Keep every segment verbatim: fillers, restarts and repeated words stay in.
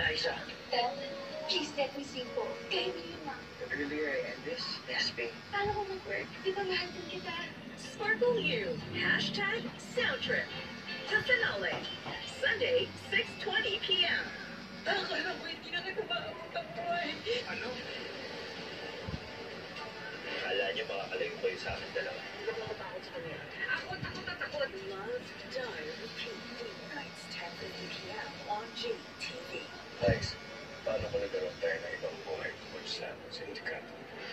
Liza. Dad, please let me sing po. Kaya mo yun, ma. Earlier I end this? Yes, babe. Paano ko mag-work? Di ba mahal din kita? Sparkle You. Hashtag Soundtrip. The finale. Sunday, six twenty p m Ang alam ko, hindi na kita maabot ang buhay. Ano? Akala niyo makakalayo kayo sa akin dalawa. Hindi ako matakot sa kanya. Ako, takot na takot. Love, Die, Repeat. Weeknights, ten fifty p m on G T V. Lex, paano ko nagkaroon tayo ng ibang buhay tungkol sa sindikato?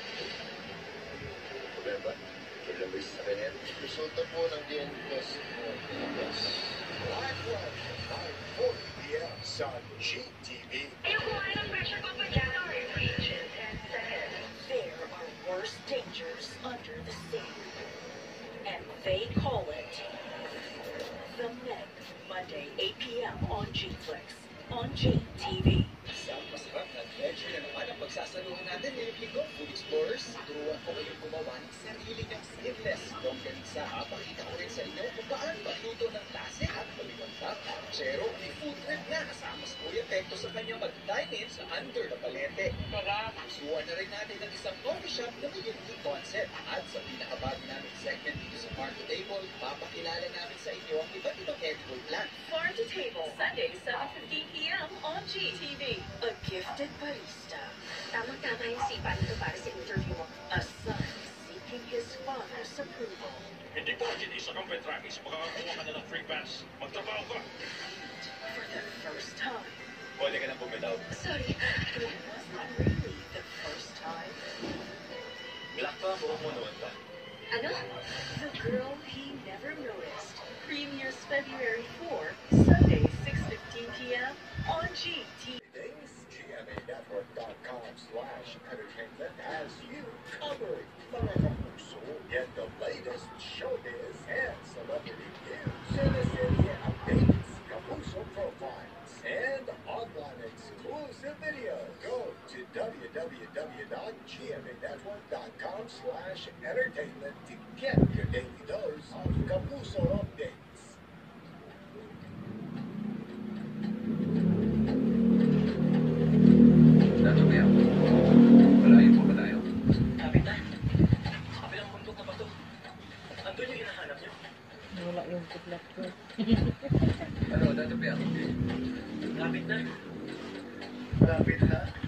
Problema? Problema sa kanya? Resulta po ng D N A test mo. Live watch, five forty p m sa G T V. Ayoko nga ng pressure ko pa dyan. Reaches and seconds. There are worse dangers under the sea. And they call it The Meg. Monday, eight p m on G-Flix. On G T V. Isang masarap na adventure na naman ang pagsasaluhan natin ngayong linggo, Food Explorers. Turuan ko kayong gumawa ng sarili niyang skinless longganisa. Papakita ko rin sa inyo kung paano magluto ng klase at malimantak. Chero, di food trip na kasama sa Kuya Tecto sa kanyang mag-dine-in sa Under the Palete. Pusuan na rin natin ang isang coffee shop na may unique concept. At sa pinakabago namin segment dito sa Farm to Table, papakilala namin sa inyo ang iba't ibang edible plant. Farm to Table. Sunday, seven fifteen p m on G T V. A gifted barista. Tamang-tama yung sipa nito para sa interview mo. A son seeking his father's approval. Hindi pwede isa kang Petramis. Makakakuha ka na ng free pass. Magtrabaho ka. For the first time. Pwede ka na bumitaw. Sorry. It was not really the first time. Black pa, buhok mo naman pa. Ano? The girl he never noticed. Premieres February fourth, Sunday, six fifteen p m on G T V. G M A network dot com slash entertainment has you covered. Mga kapuso, get the latest showbiz and celebrity news, city updates, Kapuso profiles, and online exclusive videos. Go to w w w dot g m a network dot com slash entertainment to get your daily dose of Kapuso updates. Dato ba yan? Malayo pa ba tayo? Kapit na. Kapilang bundok na ba ito? Andun yung hinahanap niyo. Wala yung kidlat ko. Ano, dato ba yan? Kapit na. Malapit na.